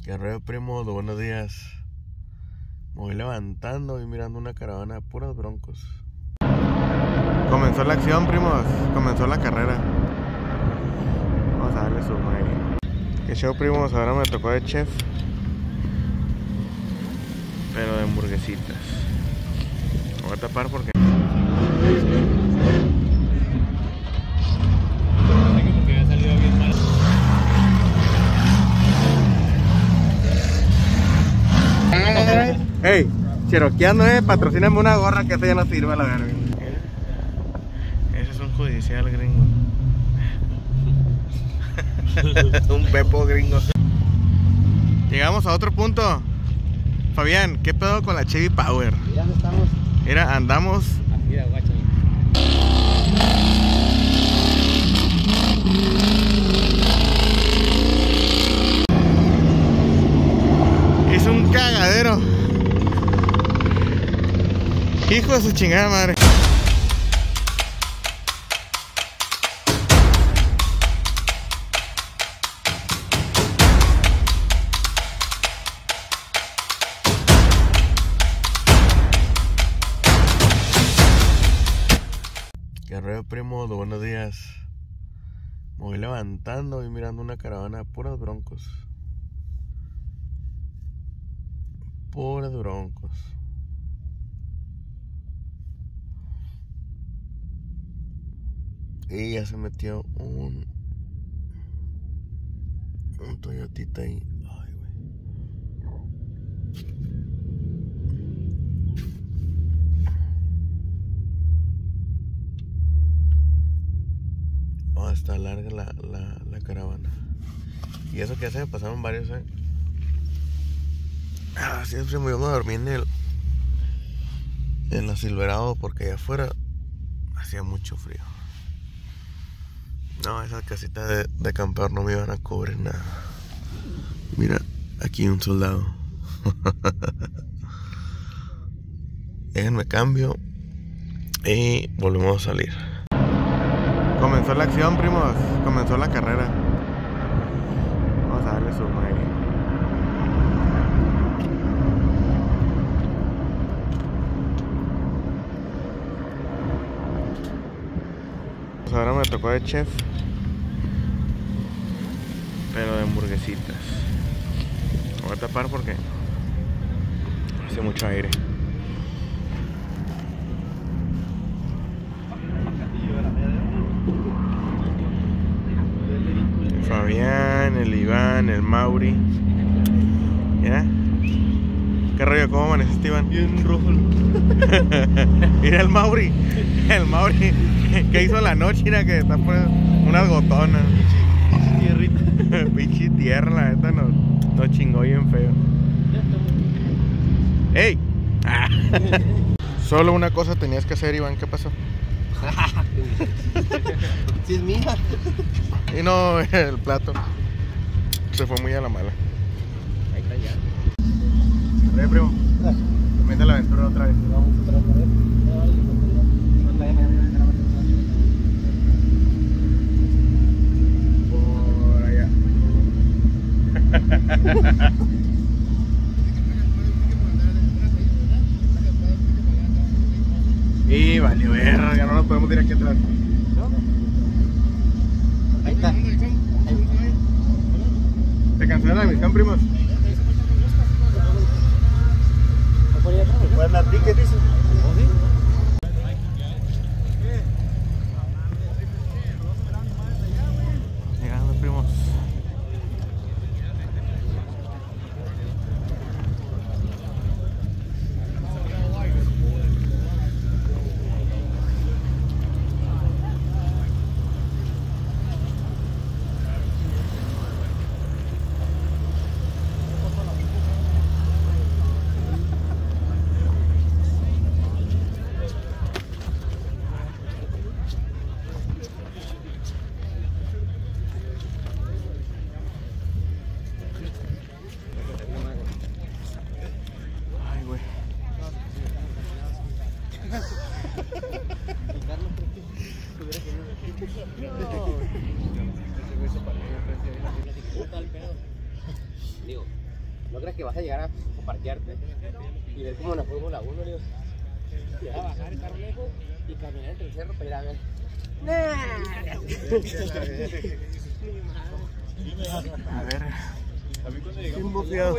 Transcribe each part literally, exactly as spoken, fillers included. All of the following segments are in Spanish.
¿Qué rollo, primo? Buenos días. Me voy levantando y mirando una caravana de puros broncos. Comenzó la acción, primos. Comenzó la carrera. Vamos a darle su ahí. ¿Qué show, primos? Ahora me tocó de chef, pero de hamburguesitas. Me voy a tapar porque... Hey, cheroqueando, eh, patrocíname una gorra que esa ya no sirve a la verga. Ese es un judicial gringo. Un pepo gringo. Llegamos a otro punto. Fabián, ¿qué pedo con la Chevy Power? Ya estamos. Mira, andamos. Mira, guacha. Es un cagadero. Hijo de su chingada madre. ¿Qué rollo, primo? Buenos días. Me voy levantando y mirando una caravana de puros broncos. Puros broncos. Y ya se metió un Un Toyotita ahí. Ay, güey. Oh, está larga la, la, la caravana. Y eso que hace me pasaron varios, eh. Ah, siempre me iba a dormir en el En la Silverado porque allá afuera hacía mucho frío. No, esas casitas de, de camper no me iban a cubrir nada. Mira, aquí un soldado. Déjenme cambio y volvemos a salir. Comenzó la acción, primos. Comenzó la carrera. Vamos a darle su ahí. Ahora me tocó de chef, pero de hamburguesitas. Me voy a tapar porque hace mucho aire. El Fabián, el Iván, el Mauri. ¿Ya? ¿Qué rollo? ¿Cómo amaneciste, Iván? Bien rojo. Mira el Mauri. El Mauri que hizo la noche, mira que está por unas gotonas. Tierrita. Pinche tierra, la neta nos, nos chingó bien feo. ¡Ey! Ah. Solo una cosa tenías que hacer, Iván, ¿qué pasó? Si es mía. Y no, el plato se fue muy a la mala. Ahí está ya. Oye, primo, comienza la aventura otra vez. Vamos otra vez. Por allá. Y vale, verga, ya no nos podemos ir aquí atrás. Ahí está. ¿Se cancela la misión, primos? ¿Pueden dar ticket, dice? Llegando, primos. ¿No crees que vas a llegar a parquearte y ver cómo la Fórmula uno, digo? Te vas a bajar el carro lejos y caminar entre el cerro para ir a ver. A ver. Bien bufiados.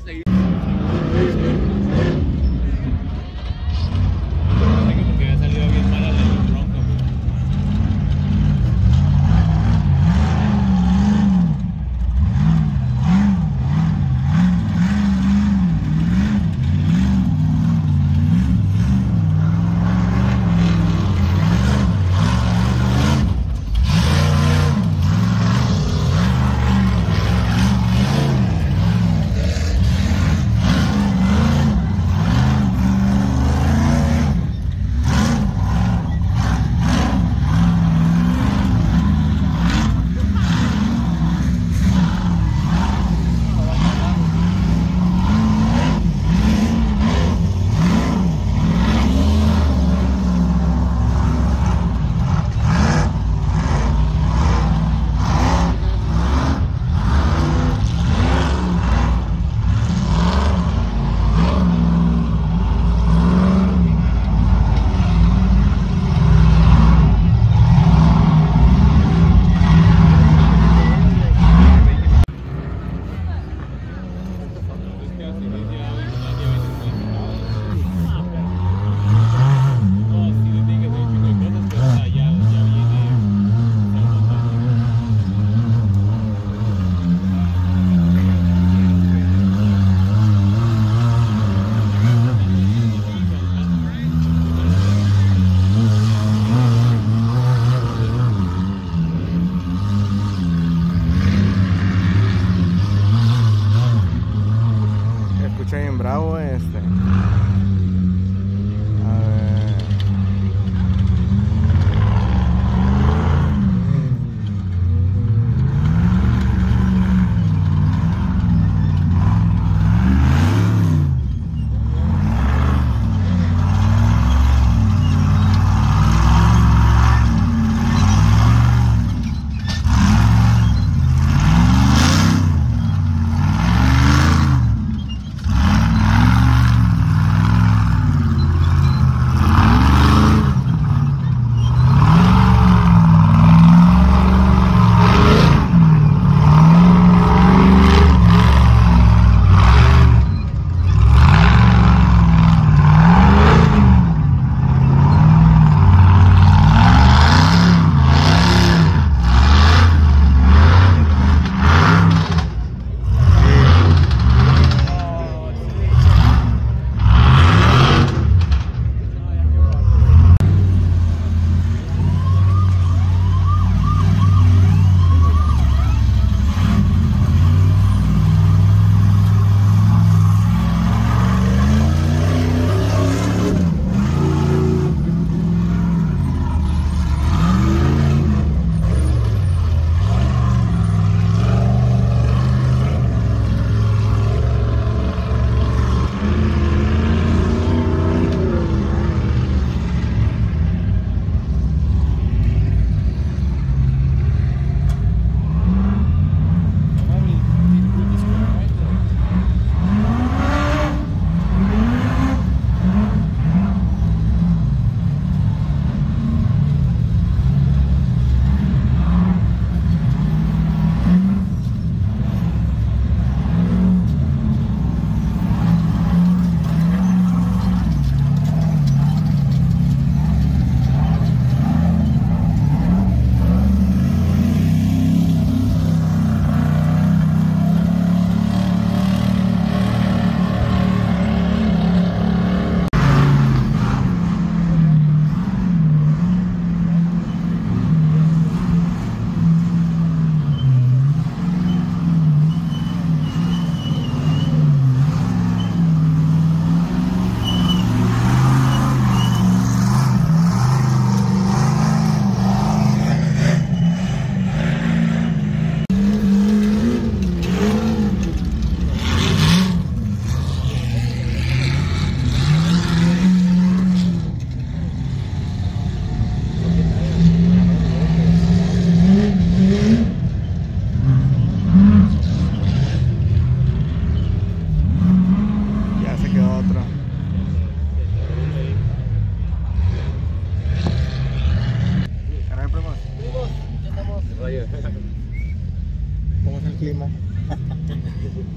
Porque había salido bien mala la del Bronco, güey. Bien bravo este. A ver.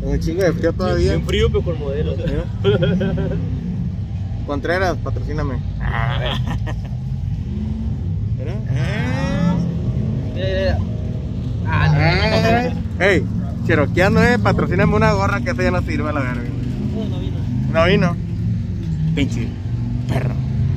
Un chingo de frío todavía. Bien frío, pero con modelos. Contreras, patrocíname. ¿Mira? Eh. Ah, no. Eh. Hey, cheroqueando, eh, patrocíname una gorra que esa ya no sirve a la verga. No, no vino. No vino. Pinche perro.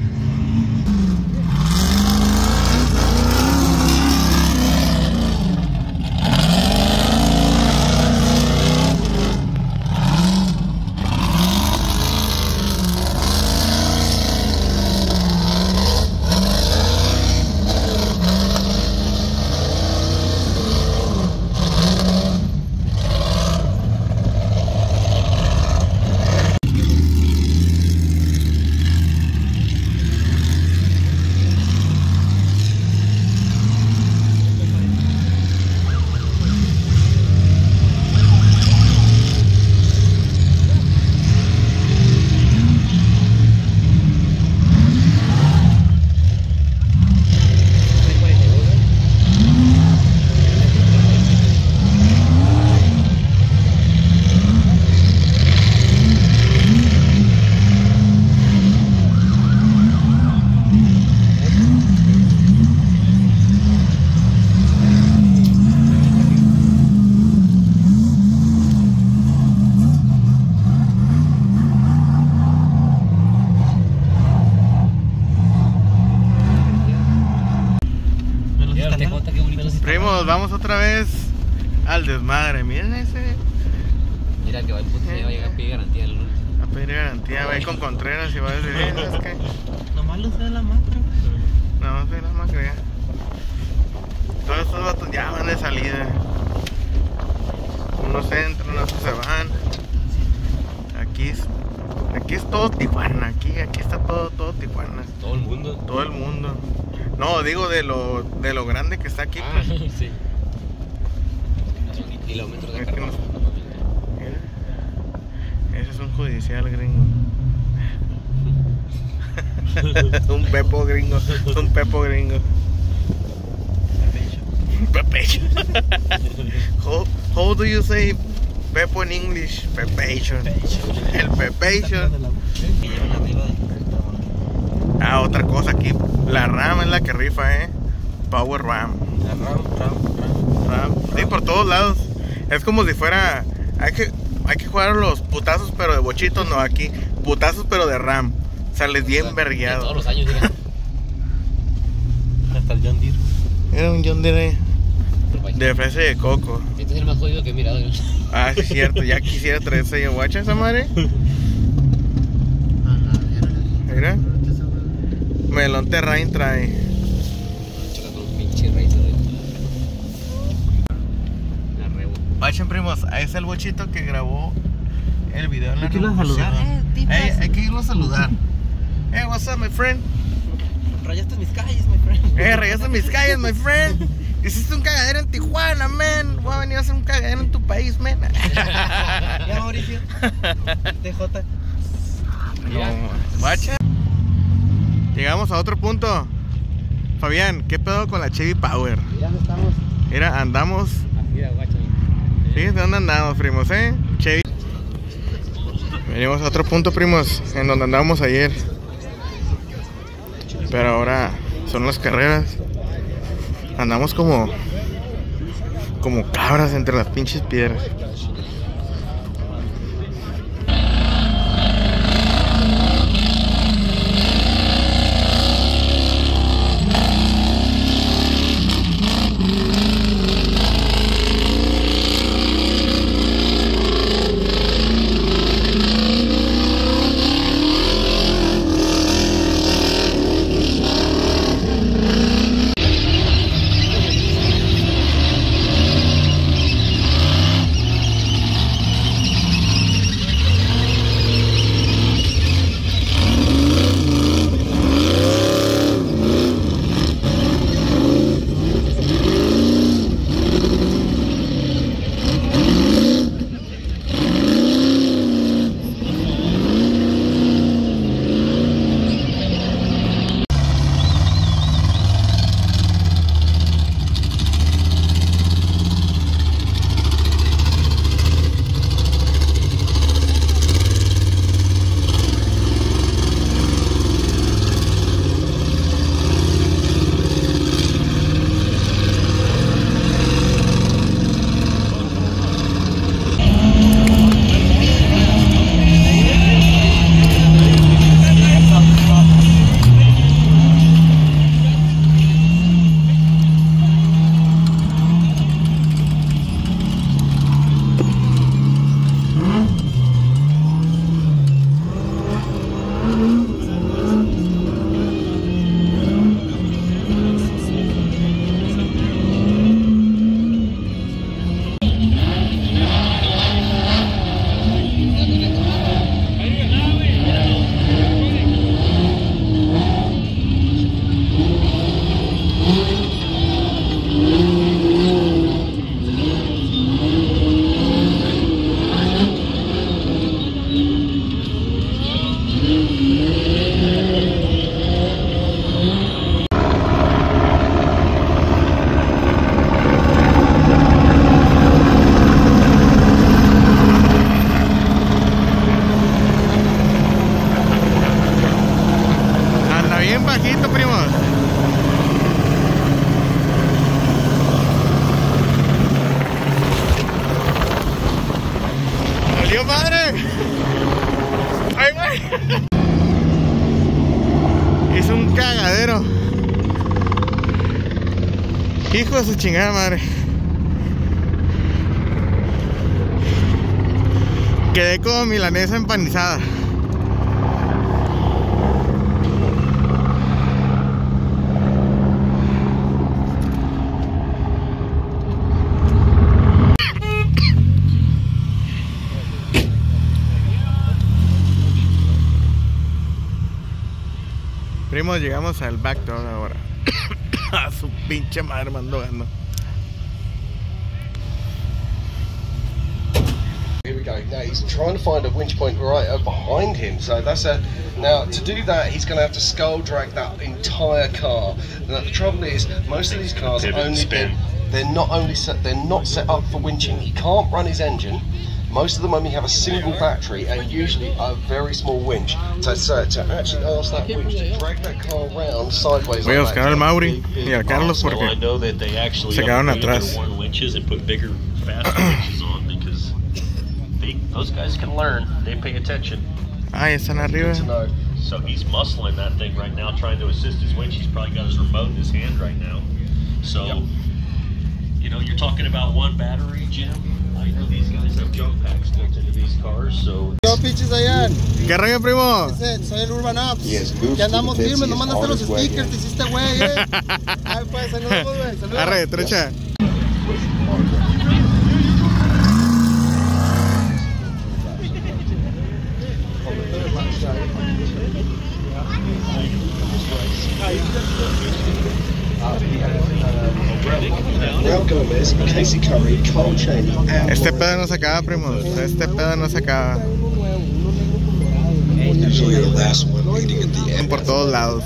Primos, vamos otra vez al desmadre. Miren ese. Mira que va el puto, va a llegar a pedir garantía el lunes. A pedir garantía, va a ir con Contreras y va a decir, eh, ¿sabes qué? Nomás lo sé la macro. No, soy la más crea. Todos estos vatos ya van de salida. Unos entran, otros se van. Aquí es, aquí es todo Tijuana, aquí, aquí está todo, todo Tijuana. Todo el mundo. Todo el mundo. No, digo de lo, de lo grande que está aquí. Ah, Pues. sí. Kilómetros de Es que carro. no- Mira. Ese es un judicial gringo. Un pepo gringo. Un pepo gringo. Pepecho. how, how do you say pepo in English? Pepecho. El pepecho. Ah, otra cosa aquí. La RAM es la que rifa, eh. Power RAM. RAM. Sí, por todos lados. Es como si fuera. Hay que, hay que jugar los putazos, pero de bochitos, no. Aquí, putazos, pero de RAM. Sales bien Todos vergueado. los años, mira. Hasta el John Deere. Era un John Deere de fresa y de coco. Este es el más jodido que he mirado. Ah, sí, es cierto. Ya quisiera traerse yo. ¿Guacha esa madre? Mira. Melón Terrain trae. Choca con un pinche racer. La rebo. Guachen, primos. Ahí está el bochito que grabó el video en la Hay que irlo a revolución. saludar. Eh, tipas. Ey, hay que irlo a saludar. Hey, what's up, my friend? Rayaste mis calles, my friend. Eh, regaste mis calles, my friend. Hiciste un cagadero en Tijuana, man. Voy a venir a hacer un cagadero en tu país, man. Ya, Mauricio. T J. No, guacha. Llegamos a otro punto. Fabián, ¿qué pedo con la Chevy Power? Mira, ¿dónde estamos? Mira, andamos. Aquí, la guacha. ¿Sí? ¿De dónde andamos, primos, eh? Chevy. Venimos a otro punto, primos, en donde andábamos ayer. Pero ahora son las carreras. Andamos como Como cabras entre las pinches piedras. ¡Valió madre! ¡Ay, güey! Es un cagadero. Hijo de su chingada madre. Quedé como milanesa empanizada. Primos, llegamos al Backdoor ahora. A su pinche madre mando gando. Here we go. Now he's trying to find a winch point right up behind him. So that's a. Now to do that, he's going to have to skull drag that entire car. Now the trouble is, most of these cars Pivot only spin. they're, they're not only set. They're not set up for winching. He can't run his engine. Most of them only have a single battery and usually a very small winch. So, so to actually ask that winch to drag that car around sideways. Voy a buscar al Mauri y al Carlos Well, I porque know that they actually se quedaron atrás. one winches and put bigger, faster winches on because they, those guys can learn. They pay attention. Ah, ya están arriba. So he's muscling that thing right now, trying to assist his winch. He's probably got his remote in his hand right now. So, yep. You know, you're talking about one battery, Jim. I know these guys have jump packs built into these cars, so. Yo, pinches allá. ¿Qué rollo, primo? Soy el Urban Apps. Ya andamos firmes, no mandaste los stickers, te hiciste güey, eh. Ay, pues, saludos, güey. Saludos. Arre, trucha. Este pedo no se acaba, primos. Este pedo no se acaba. Por todos lados.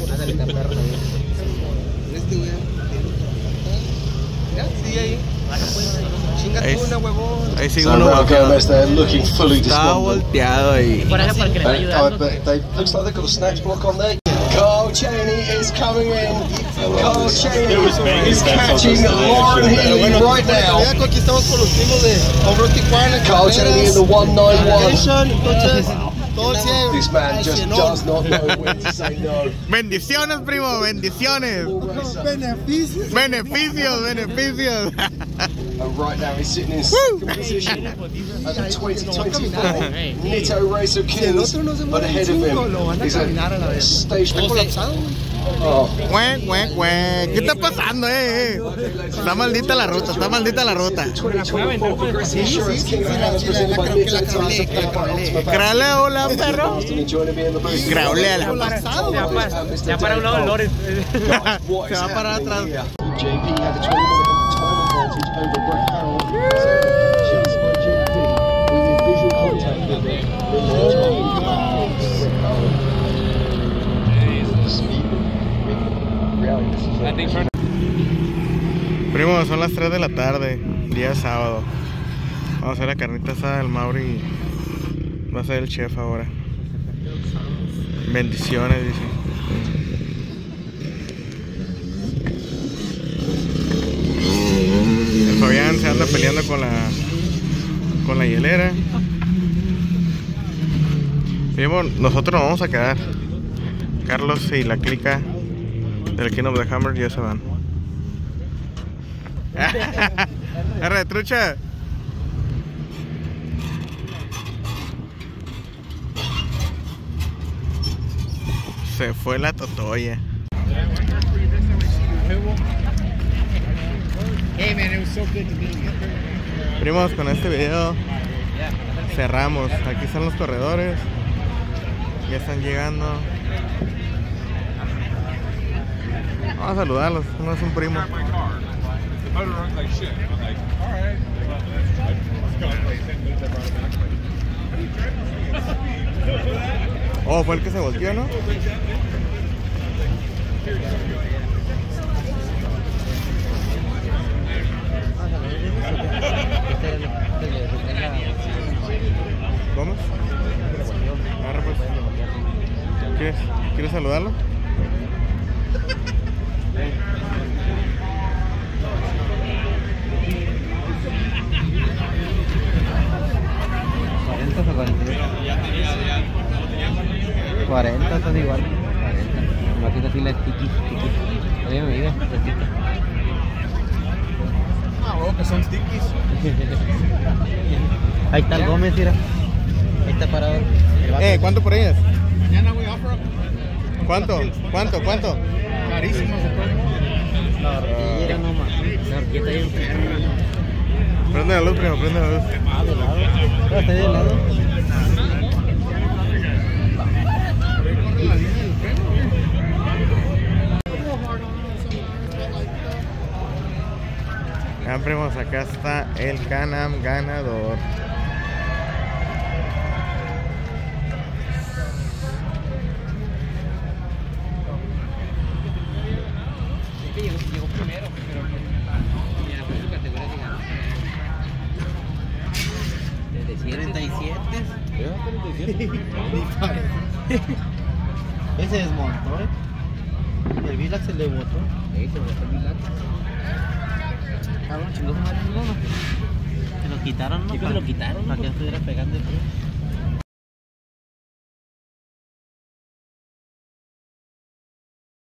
Ahí, ahí sigue uno volteado. Está volteado ahí. Carl Cheney is coming in. Carl Cheney is catching Lauren Healy right now. Carl Cheney in the one ninety-one. This man just does not know when to say no. Bendiciones, primo, bendiciones. Beneficios. Beneficios, beneficios. And right now he's sitting in second position at the twenty twenty-four Nitto Race of Kings, but ahead of him is a station. Oh. Cuec, cuec, cuec. ¿Qué está pasando, eh? eh? Está maldita la ruta, está maldita la ruta. Cralea, hola, perro. Cralea. Ya para un lado, Loren. Se va para atrás. J P had a twenty minute time advantage over Brett Harrell. So chase by J P with visual contact with him. Primo, son las tres de la tarde, día sábado. Vamos a hacer la carnita asada del Mauri. Va a ser el chef ahora. Bendiciones, dice. El Fabián se anda peleando con la con la hielera. Primo, nosotros nos vamos a quedar. Carlos y la clica del King of the Hammer ya se van. Arre, trucha. Se fue la totoya. Hey man, it was so good to meet you. Primos, con este video cerramos. Aquí están los corredores. Ya están llegando. Vamos a saludarlos. Uno es un primo. Oh, fue el que se volteó, ¿no? ¿Vamos? Agarra, pues. ¿Quieres, ¿Quieres saludarlo? cuarenta o cuarenta y ocho. cuarenta, estás igual. cuarenta. Aquí está así la tiki, tiki. Oye, me diga, la tiki. Ah, huevo, que son stickies. Ahí está el Gómez, mira. Ahí está parado. Eh, ¿cuánto por ellas? Mañana voy a offer. ¿Cuánto? ¿Cuánto? ¿Cuánto? Carísimo se pone. La horquilla nomás. La horquilla está bien perra. Prende la luz, primo, prende la luz. Ah, de lado. Ah, está de lado. Ya, primos, acá está el Can-Am ganador. Llegó, llegó primero, pero mira, fue su categoría de ganó. treinta y siete. Ese desmontó, ¿eh? El Vilax se le botó. Ahí se botó el Vilax. Cabrón, chingó su madre, no. Se lo quitaron, ¿no? ¿Qué se lo quitaron? Para que estuviera pegando el frío.